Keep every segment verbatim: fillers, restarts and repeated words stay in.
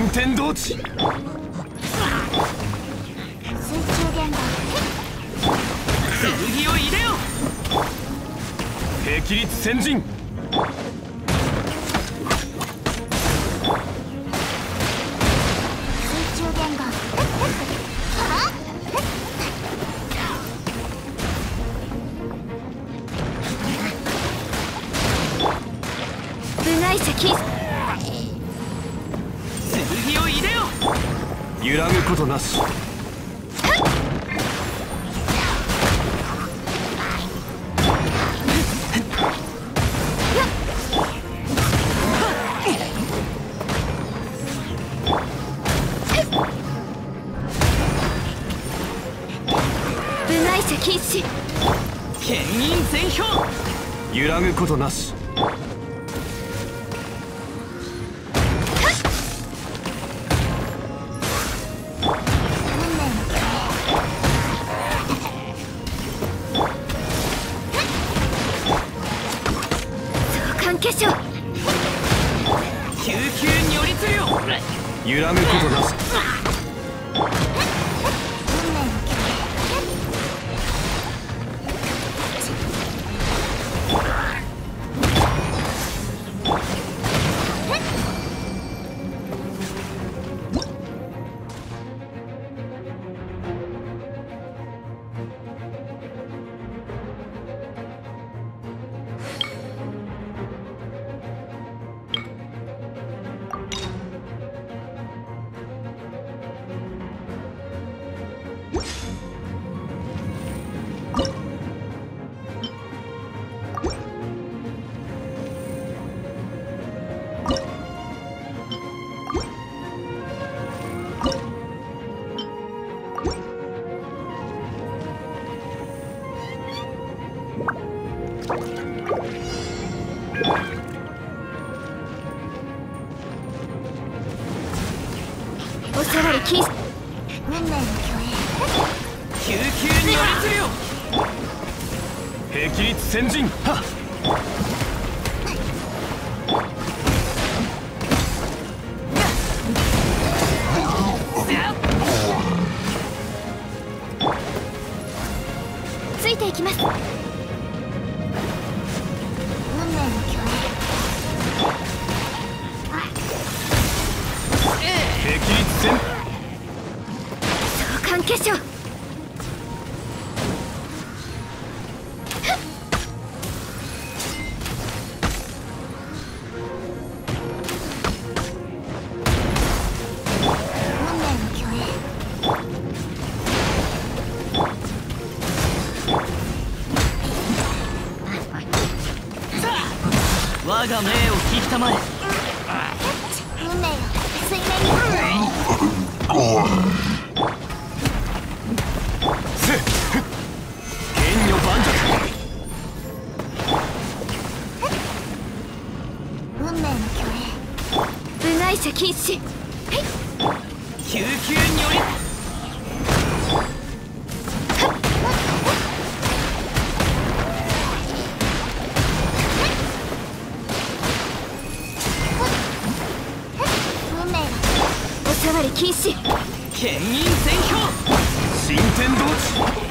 天同地。 水中言語。 剣を入れよ。霹靂先陣。 水中言語。部外者キース。 剣を入れよ。揺らぐことなし。 部外者禁止。 牽引全票。揺らぐことなし。 化粧。 救急如律令。揺らぐことなし。 おさわり禁止。運命の共栄。 救急に律令。霹靂先陣。はっ。 ついていきます。運命の共栄。 霹靂戦。 召喚化粧。 我が命を聞きたまえ。 運命よ、水面に。 せっ剣女盤石。 運命の共栄。部外者禁止。 救急により。 おさわり禁止。 牽引全票。新天同地。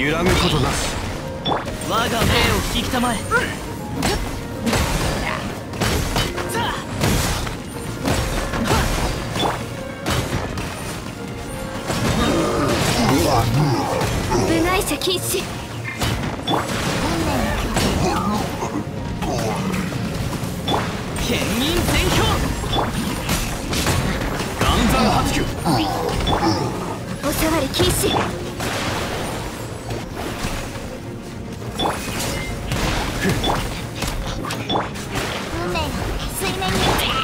揺らぐことなし。我が命を引きたまえ。 部外者禁止。 剣銀全氷。岩山八九。 お触り禁止。運命の水面に。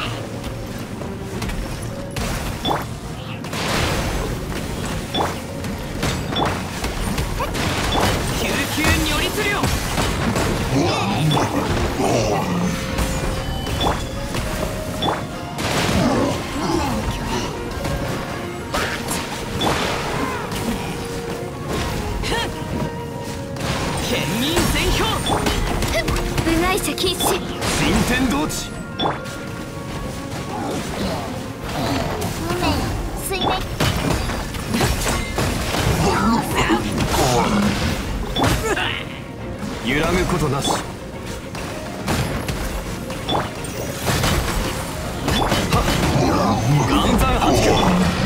救急如律令。剣銀全氷。 部外者禁止。 新天道地。 運命の水面。 揺らぐことなし。岩山八九。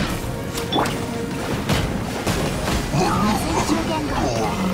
中言語。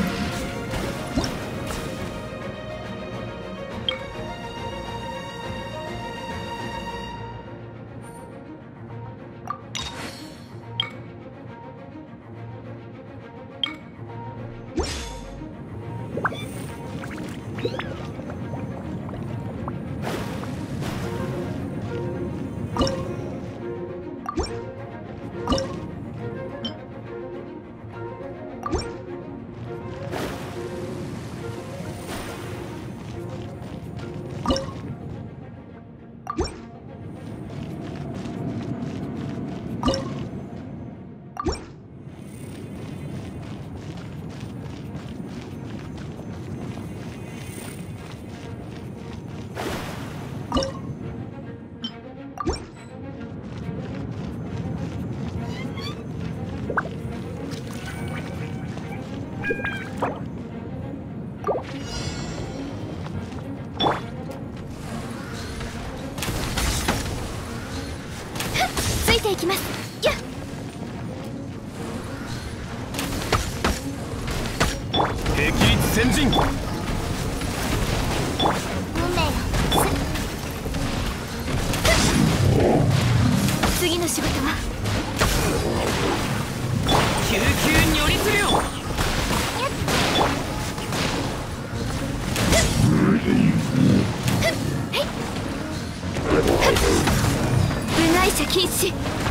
ついていきます。やっ。 霹靂先陣。 運命の次の仕事は救急如律令。 部外者禁止。